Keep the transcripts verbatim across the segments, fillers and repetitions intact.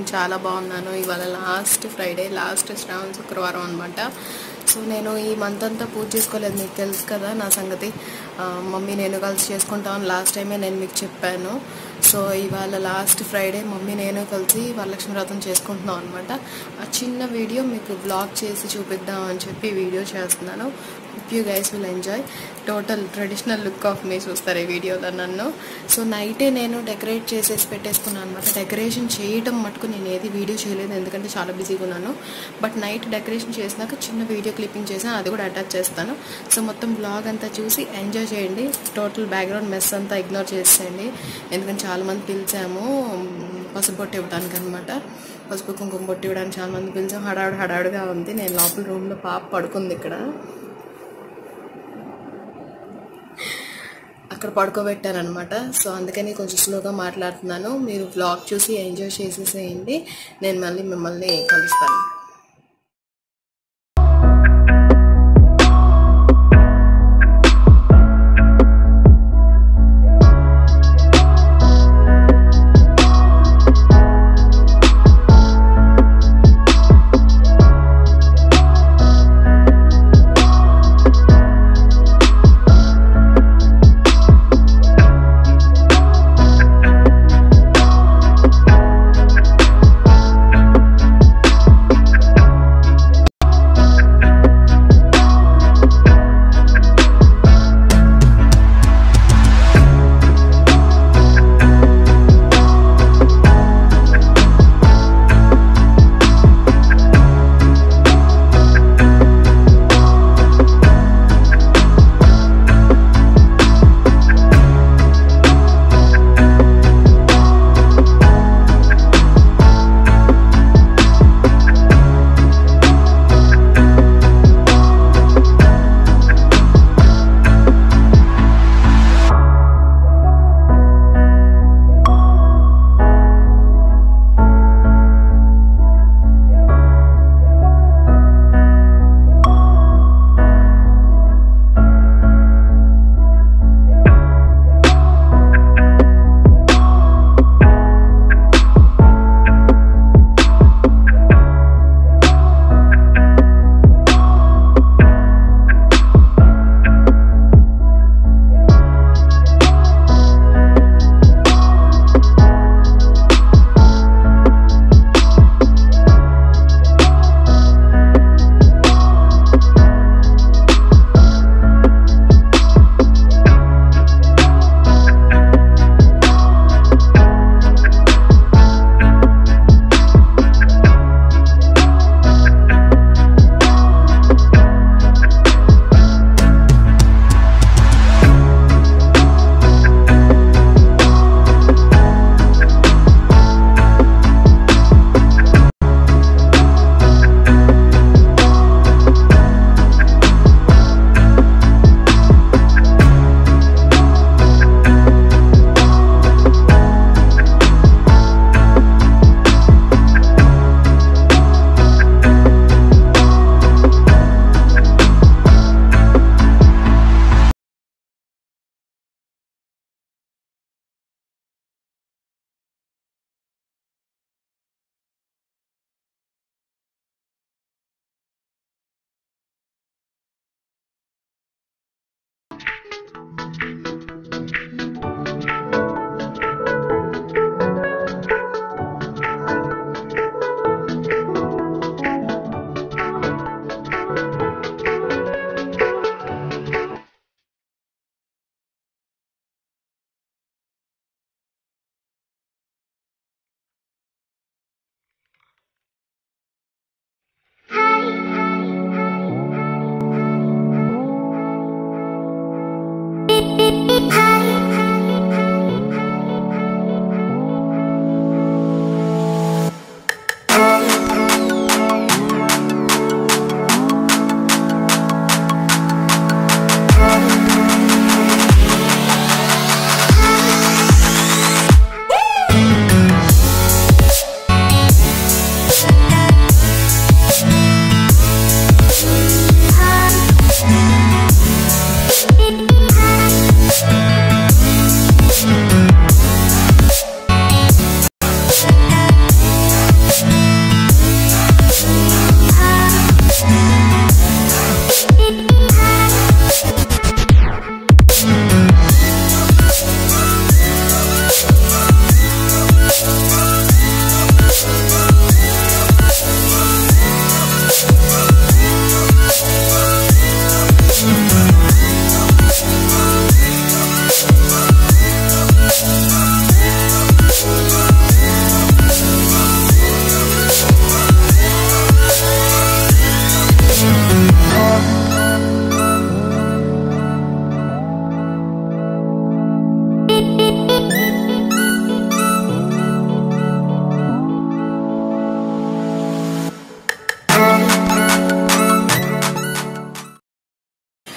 చాలా బాగున్నాను. ఇవాళ లాస్ట్ ఫ్రైడే, లాస్ట్ శ్రావణ శుక్రవారం అనమాట. సో నేను ఈ మంత్ అంతా పూజ చేసుకోలేదు, మీకు తెలుసు కదా నా సంగతి. మమ్మీ నేను కలిసి చేసుకుంటామని లాస్ట్ టైమే నేను మీకు చెప్పాను. సో ఇవాళ లాస్ట్ ఫ్రైడే మమ్మీ నేను కలిసి వరలక్ష్మి వ్రతం చేసుకుంటున్నాం అనమాట. ఆ చిన్న వీడియో మీకు బ్లాగ్ చేసి చూపిద్దాం అని చెప్పి వీడియో చేస్తున్నాను. Hope you guys will enjoy. Total traditional look of me చూస్తారు ఈ వీడియోలో నన్ను. సో నైటే నేను డెకరేట్ చేసేసి పెట్టేసుకున్నాను అనమాట. డెకరేషన్ చేయడం మటుకు నేను ఏది వీడియో చేయలేదు, ఎందుకంటే చాలా బిజీగా ఉన్నాను. బట్ నైట్ డెకరేషన్ చేసినాక చిన్న వీడియో క్లిప్పింగ్ చేసాను, అది కూడా అటాచ్ చేస్తాను. సో మొత్తం బ్లాగ్ అంతా చూసి ఎంజాయ్ చేయండి. టోటల్ బ్యాక్గ్రౌండ్ మెస్ అంతా ఇగ్నోర్ చేసేయండి, ఎందుకంటే చాలామంది పిలిచాము పసుపు బొట్టు ఇవ్వడానికి అనమాట. పసుపు కుంకుమ బొట్టు ఇవ్వడానికి చాలామంది పిలిచాము. హడావుడి హడావుడిగా ఉంది. నేను లోపల రూమ్లో పాప పడుకుంది, ఇక్కడ అక్కడ పడుకోబెట్టారనమాట. సో అందుకని కొంచెం స్లోగా మాట్లాడుతున్నాను. మీరు వ్లాగ్ చూసి ఎంజాయ్ చేసేసేయండి. నేను మళ్ళీ మిమ్మల్ని కలుస్తాను.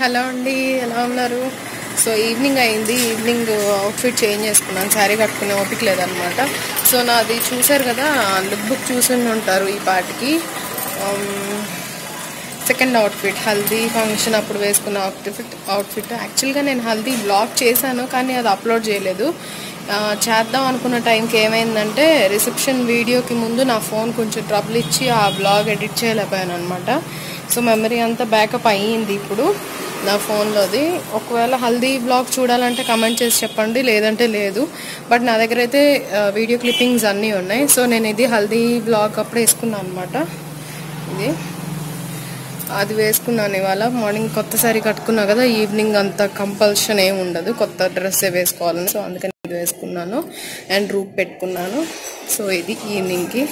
హలో అండి, ఎలా ఉన్నారు? సో ఈవినింగ్ అయింది. ఈవినింగ్ అవుట్ఫిట్ చేంజ్ చేసుకున్నాను. శారీ కట్టుకునే ఓపిక లేదనమాట. సో నాది చూసారు కదా, లుక్ బుక్ చూసి ఉంటారు ఈ పాటికి. సెకండ్ అవుట్ఫిట్ హల్దీ ఫంక్షన్ అప్పుడు వేసుకున్న అవుట్ఫిట్ అవుట్ఫిట్ యాక్చువల్గా నేను హల్దీ బ్లాగ్ చేశాను, కానీ అది అప్లోడ్ చేయలేదు. చేద్దాం అనుకున్న టైంకి ఏమైందంటే, రిసెప్షన్ వీడియోకి ముందు నా ఫోన్ కొంచెం ట్రబుల్ ఇచ్చి ఆ బ్లాగ్ ఎడిట్ చేయలేకపోయాను అనమాట. సో మెమరీ అంతా బ్యాకప్ అయ్యింది ఇప్పుడు నా ఫోన్లోది. ఒకవేళ హల్దీ బ్లాగ్ చూడాలంటే కమెంట్ చేసి చెప్పండి, లేదంటే లేదు. బట్ నా దగ్గర అయితే వీడియో క్లిప్పింగ్స్ అన్నీ ఉన్నాయి. సో నేను ఇది హల్దీ బ్లాగ్ అప్పుడు వేసుకున్నాను అనమాట. ఇది అది వేసుకున్నాను ఇవాళ. మార్నింగ్ కొత్త సారీ కట్టుకున్నా కదా, ఈవినింగ్ అంత కంపల్షన్ ఏమి ఉండదు, కొత్త డ్రెస్సే వేసుకోవాలని. సో అందుకని ఇది వేసుకున్నాను అండ్ రూప్ పెట్టుకున్నాను. సో ఇది ఈవినింగ్కి.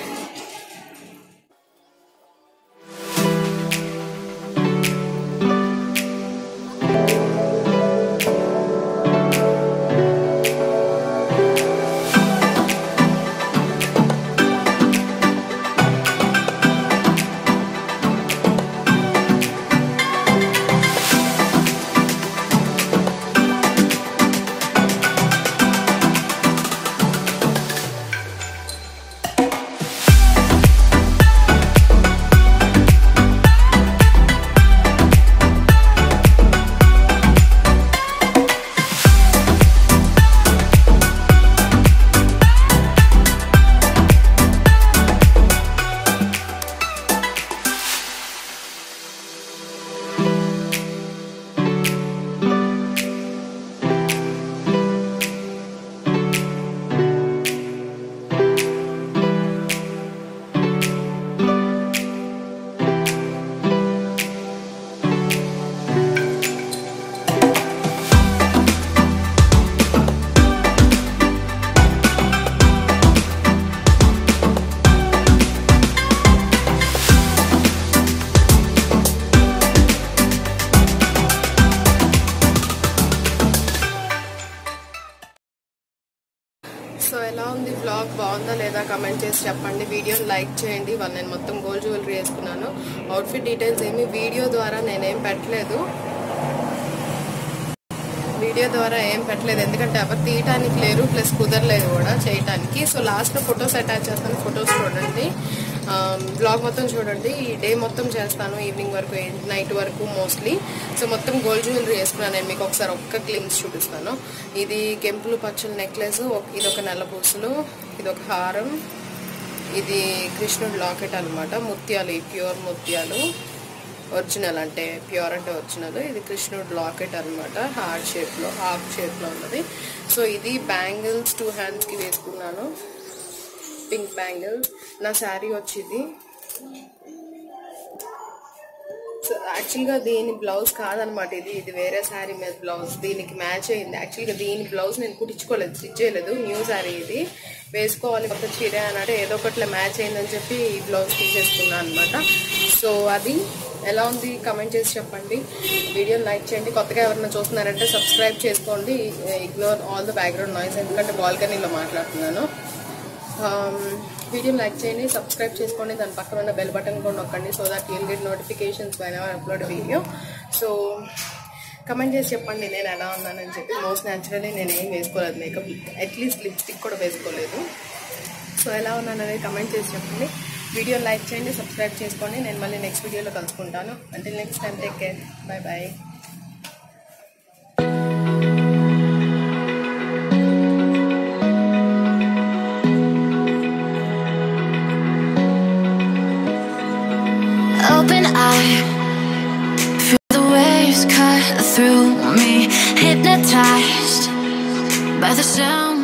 సో ఎలా ఉంది బ్లాగ్, బాగుందా లేదా కమెంట్ చేసి చెప్పండి. వీడియోని లైక్ చేయండి. వాళ్ళు నేను మొత్తం గోల్డ్ జ్యువెలరీ వేసుకున్నాను. అవుట్ఫిట్ డీటెయిల్స్ ఏమి వీడియో ద్వారా నేనేం పెట్టలేదు వీడియో ద్వారా ఏం పెట్టలేదు ఎందుకంటే ఎవరు తీయటానికి లేరు, ప్లస్ కుదరలేదు కూడా చేయటానికి. సో లాస్ట్లో ఫొటోస్ అటాచ్ చేస్తాను, ఫొటోస్ చూడండి. బ్లాగ్ మొత్తం చూడండి. ఈ డే మొత్తం చేస్తాను, ఈవినింగ్ వరకు, నైట్ వరకు మోస్ట్లీ. సో మొత్తం గోల్డ్ జ్యువెలరీ వేసుకున్నాను. నేను మీకు ఒకసారి ఒక్క గ్లిమ్స్ చూపిస్తాను. ఇది కెంపులు పచ్చల నెక్లెస్, ఇది ఒక నల్ల పూసలు, ఇది ఒక హారం, ఇది కృష్ణుడు లాకెట్ అనమాట. ముత్యాలు, ప్యూర్ ముత్యాలు, ఒరిజినల్ అంటే ప్యూర్ అంటే ఒరిజినల్. ఇది కృష్ణుడు లాకెట్ అనమాట, హార్ట్ షేప్లో, హార్ట్ షేప్లో ఉన్నది. సో ఇది బ్యాంగిల్స్ టూ హ్యాండ్స్కి వేసుకున్నాను, పింక్ బ్యాంగిల్స్. నా శారీ వచ్చింది. సో యాక్చువల్గా దీని బ్లౌజ్ కాదనమాట, ఇది ఇది వేరే శారీ మీద బ్లౌజ్, దీనికి మ్యాచ్ అయింది. యాక్చువల్గా దీని బ్లౌజ్ నేను కుట్టించుకోలేదు, స్టిచ్ చేయలేదు, న్యూ శారీ ఇది వేసుకోవాలి కొత్త చీర అన్నట్టు ఏదో ఒకట్లా మ్యాచ్ అయిందని చెప్పి ఈ బ్లౌజ్ తీసేసుకున్నాను అనమాట. సో అది ఎలా ఉంది కమెంట్ చేసి చెప్పండి. వీడియోని లైక్ చేయండి. కొత్తగా ఎవరైనా చూస్తున్నారంటే సబ్స్క్రైబ్ చేసుకోండి. Ignore all the background noise, ఎందుకంటే బాల్కనీలో మాట్లాడుతున్నాను. వీడియోని లైక్ చేయండి, సబ్స్క్రైబ్ చేసుకోండి, దాని పక్కన ఉన్న బెల్ బటన్ కూడా నొక్కండి. So that you'll get notifications whenever upload video. So comment చేసి చెప్పండి నేను ఎలా ఉన్నానని చెప్పి. మోస్ట్ న్యాచురల్లీ నేను ఏం వేసుకోలేదు మేకప్, అట్లీస్ట్ లిప్స్టిక్ కూడా వేసుకోలేదు. సో ఎలా ఉన్నాననేది కమెంట్ చేసి చెప్పండి. వీడియో లైక్ చేయండి, సబ్స్క్రైబ్ చేసుకోండి. నేను మళ్ళీ నెక్స్ట్ వీడియోలో కలుసుకుంటాను. Until next time, take care, bye bye. Open eye, feel the waves cut through me, hypnotized by the sound